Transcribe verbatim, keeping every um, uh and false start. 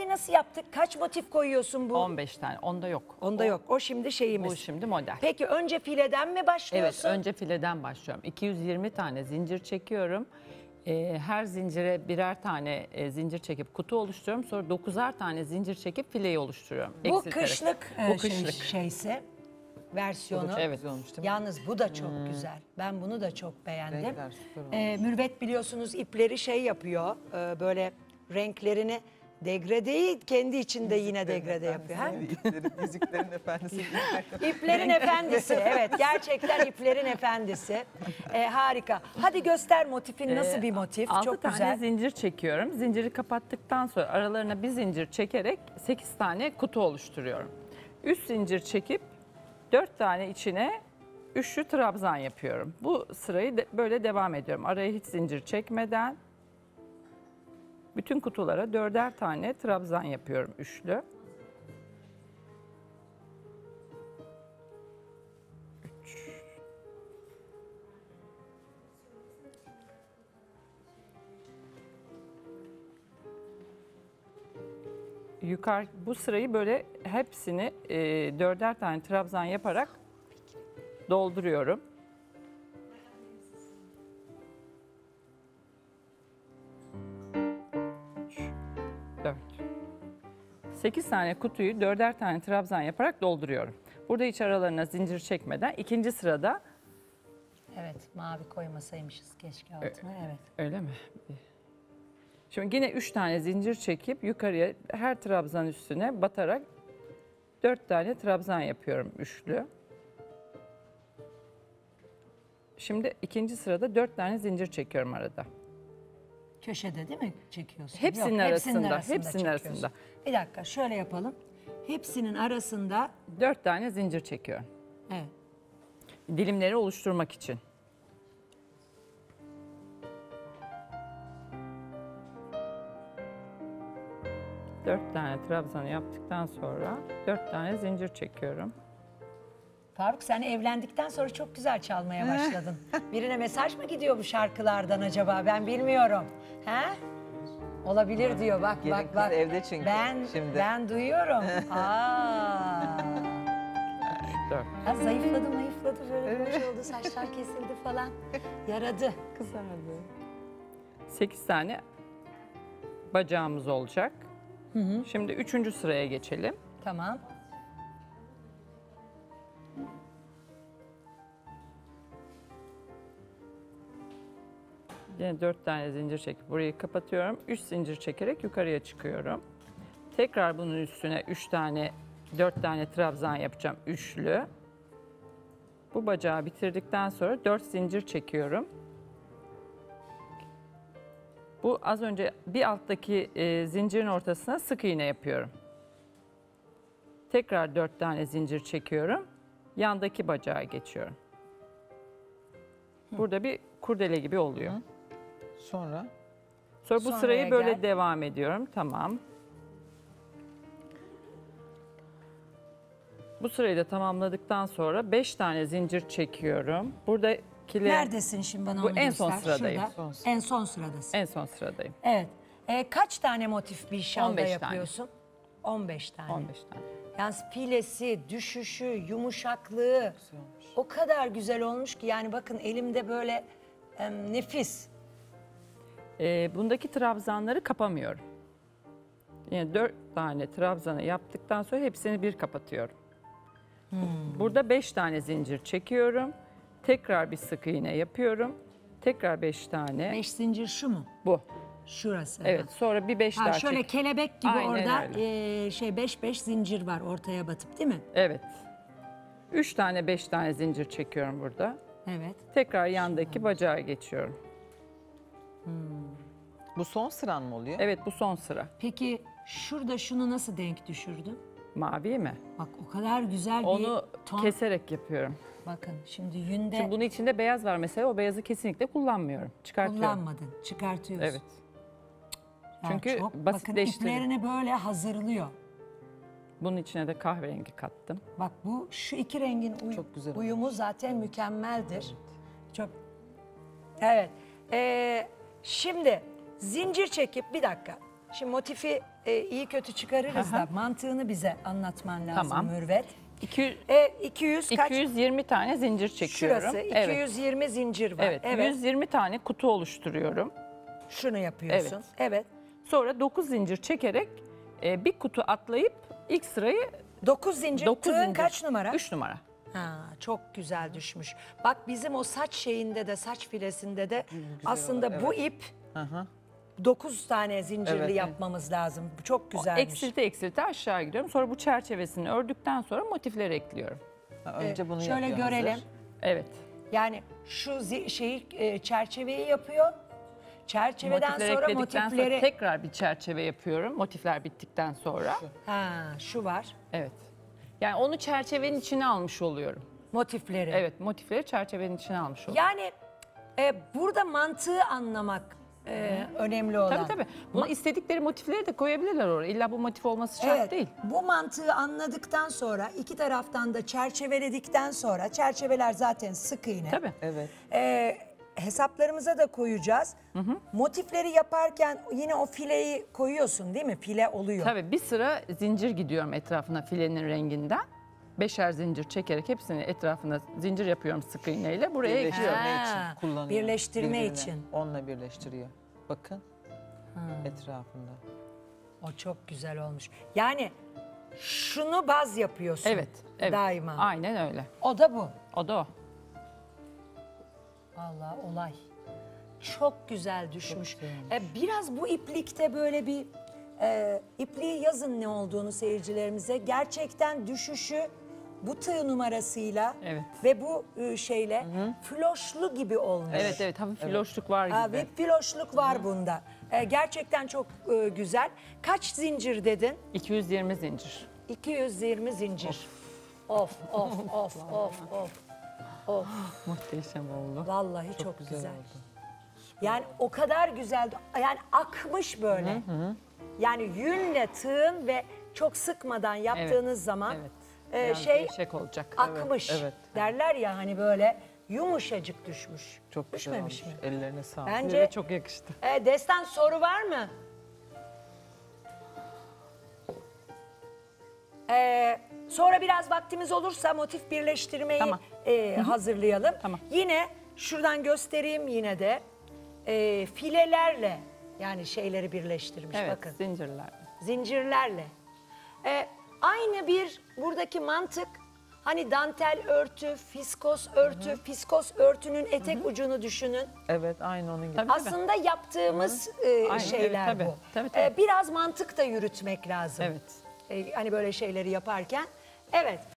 fileyi nasıl yaptık? Kaç motif koyuyorsun bu? on beş tane. Onda yok. Onda O- yok. O şimdi şeyimiz. Bu şimdi model. Peki önce fileden mi Evet, başlıyorsun? önce fileden başlıyorum. iki yüz yirmi tane zincir çekiyorum. Ee, her zincire birer tane e, zincir çekip kutu oluşturuyorum. Sonra dokuzar tane zincir çekip fileyi oluşturuyorum. Bu Eksilterek. kışlık, Bu e, şey- kışlık. şeyse versiyonu. Evet. Yalnız bu da çok güzel. Ben bunu da çok beğendim. Renkler süper olmuş. Ee, Mürvet biliyorsunuz ipleri şey yapıyor. e, böyle renklerini degradeyi kendi içinde yine degrade yapıyor. Ha? Yüzüklerin, yüzüklerin efendisi. İplerin efendisi, evet, gerçekten iplerin efendisi. Ee, harika. Hadi göster motifin nasıl bir motif? altı Çok tane güzel. zincir çekiyorum. Zinciri kapattıktan sonra aralarına bir zincir çekerek sekiz tane kutu oluşturuyorum. Üç zincir çekip dört tane içine üçlü trabzan yapıyorum. Bu sırayı de, böyle devam ediyorum. Araya hiç zincir çekmeden bütün kutulara dörder tane trabzan yapıyorum üçlü. Üç. Yukarı bu sırayı böyle hepsini e, dörder tane trabzan yaparak dolduruyorum. Üç, dört. sekiz tane kutuyu dörder tane trabzan yaparak dolduruyorum. Burada hiç aralarına zincir çekmeden ikinci sırada Evet, mavi koymasaymışız keşke altına. Evet. öyle mi? Şimdi yine üç tane zincir çekip yukarıya her trabzan üstüne batarak dört tane trabzan yapıyorum üçlü. Şimdi ikinci sırada dört tane zincir çekiyorum arada. Köşede değil mi çekiyorsun? Hepsinin Yok, arasında, hepsinin çekiyorsun. arasında. Bir dakika şöyle yapalım. Hepsinin arasında, Dört tane zincir çekiyorum. evet. Dilimleri oluşturmak için. Dört tane trabzanı yaptıktan sonra dört tane zincir çekiyorum. Faruk sen evlendikten sonra çok güzel çalmaya başladın. Birine mesaj mı gidiyor bu şarkılardan acaba? Ben bilmiyorum. He? Olabilir diyor. Bak Gelin bak kız bak. evde çünkü Ben şimdi. ben duyuyorum. Aa. Dört. Ha, zayıfladı mayıfladı böyle boş oldu, saçlar kesildi falan. Yaradı. Kızardı. Sekiz tane bacağımız olacak. Şimdi üçüncü sıraya geçelim. Tamam. Yine dört tane zincir çekip burayı kapatıyorum. Üç zincir çekerek yukarıya çıkıyorum. Tekrar bunun üstüne üç tane, dört tane trabzan yapacağım üçlü. Bu bacağı bitirdikten sonra dört zincir çekiyorum. Bu az önce bir alttaki e, zincirin ortasına sık iğne yapıyorum. Tekrar dört tane zincir çekiyorum. Yandaki bacağa geçiyorum. Burada bir kurdele gibi oluyor. Sonra Sonra bu Sonraya sırayı böyle gel. devam ediyorum. Tamam. Bu sırayı da tamamladıktan sonra beş tane zincir çekiyorum. Buradakiler Neredesin şimdi bana Bu onu en son göster. sıradayım. Şurada. Son sıra. En son sıradasın. en son sıradayım. Evet. Ee, kaç tane motif bir şalda on beş tane. yapıyorsun? on beş tane. on beş tane. Yalnız filesi, düşüşü, yumuşaklığı o kadar güzel olmuş ki yani bakın elimde böyle em, nefis. Ee, bundaki trabzanları kapamıyorum. Yani dört tane trabzanı yaptıktan sonra hepsini bir kapatıyorum. Burada beş tane zincir çekiyorum. Tekrar bir sık iğne yapıyorum. Tekrar beş tane. Beş zincir şu mu? Bu. Şurası. Evet, sonra bir beş Ha, daha şöyle çek. kelebek gibi Aynen orada öyle. e, şey beş beş zincir var ortaya batıp değil mi? Evet. Üç tane beş tane zincir çekiyorum burada. Evet. Tekrar yandaki bacağa geçiyorum. bu son sıran mı oluyor? Evet, bu son sıra. Peki şurada şunu nasıl denk düşürdün? Mavi mi? Bak o kadar güzel Onu bir ton. keserek yapıyorum. Bakın şimdi yünde Şimdi bunun içinde beyaz var mesela. O beyazı kesinlikle kullanmıyorum. Çıkartıyorum. kullanmadın, çıkartıyorsun. Evet. Ya Çünkü çok, bakın basitleştirdim. iplerini böyle hazırlıyor. Bunun içine de kahverengi kattım. Bak bu şu iki rengin uy- Çok güzel uyumu zaten mükemmeldir. Çok. Evet. Ee, şimdi zincir çekip bir dakika. Şimdi motifi e, iyi kötü çıkarırız da mantığını bize anlatman lazım Tamam. Mürvet. iki yüz, E, iki yüz kaç? iki yüz yirmi tane zincir çekiyorum. Şurası Evet. iki yüz yirmi zincir var. Evet, Evet. yüz yirmi tane kutu oluşturuyorum. Şunu yapıyorsun. Evet. Evet. Sonra dokuz zincir çekerek e, bir kutu atlayıp ilk sırayı dokuz zincir. dokuz Tığın zincir. kaç numara? üç numara. Ha, çok güzel düşmüş. Bak bizim o saç şeyinde de saç filesinde de aslında olur, bu ip Hı hı. dokuz tane zincirli Evet. yapmamız lazım. Bu çok güzelmiş. Eksilti eksilti aşağı gidiyorum. Sonra bu çerçevesini ördükten sonra motifleri ekliyorum. Ha, önce bunu Şöyle yapıyor, görelim. hazır. Evet. Yani şu zi- şeyi e, çerçeveyi yapıyor. Çerçeveden Motifleri sonra ekledikten motifleri... sonra tekrar bir çerçeve yapıyorum. Motifler bittikten sonra. Ha, şu var. Evet. Yani onu çerçevenin içine almış oluyorum. Motifleri. Evet, motifleri çerçevenin içine almış oluyorum. Yani e, burada mantığı anlamak e, önemli olan. Tabii tabii. Bunu istedikleri motifleri de koyabilirler oraya. İlla bu motif olması şart Evet, değil. bu mantığı anladıktan sonra iki taraftan da çerçeveledikten sonra çerçeveler zaten sık iğne. Tabii. Evet. E, hesaplarımıza da koyacağız. Motifleri yaparken yine o fileyi koyuyorsun değil mi? File oluyor. Tabii bir sıra zincir gidiyorum etrafına filenin renginden. Beşer zincir çekerek hepsini etrafına zincir yapıyorum sık iğneyle. Buraya ekliyorum. Birleştirme Ha, için kullanıyor. birleştirme birbirine. için. Onunla birleştiriyor. Bakın etrafında. O çok güzel olmuş. Yani şunu baz yapıyorsun. Evet, evet. Daima. Aynen öyle. O da bu. O da o. Allah olay. Çok güzel düşmüş. Çok güzelmiş. E, biraz bu iplikte böyle bir e, ipliği yazın ne olduğunu seyircilerimize. Gerçekten düşüşü bu tığ numarasıyla Evet. ve bu e, şeyle floşlu gibi olmuş. Evet evet hafif filoşluk var Ha, gibi. bir floşluk var bunda. E, gerçekten çok e, güzel. Kaç zincir dedin? iki yüz yirmi zincir. iki yüz yirmi zincir. Of of of of of. Of. Muhteşem oldu. Vallahi çok, güzel güzel. oldu. Yani o kadar güzel, yani akmış böyle. Yani yünle tığın ve çok sıkmadan yaptığınız zaman Evet. e, Biraz şey gevşek olacak. akmış. evet. Derler ya hani böyle yumuşacık düşmüş. Çok güzel Düşmemiş olmuş. mi? Ellerine sağlık. Bence Size çok yakıştı. e, Destan soru var mı? Ee, sonra biraz vaktimiz olursa motif birleştirmeyi Tamam. e, hazırlayalım. Tamam. Yine şuradan göstereyim yine de e, filelerle yani şeyleri birleştirmiş Evet bakın. zincirler. Zincirlerle. Ee, aynı bir buradaki mantık hani dantel örtü, fiskos örtü, fiskos örtünün etek ucunu düşünün. Evet aynı onun gibi. Tabii. Aslında yaptığımız e, Aynen, şeyler evet, tabii. bu. Tabii, tabii. Ee, biraz mantık da yürütmek lazım. Evet. Ee, hani böyle şeyleri yaparken. Evet.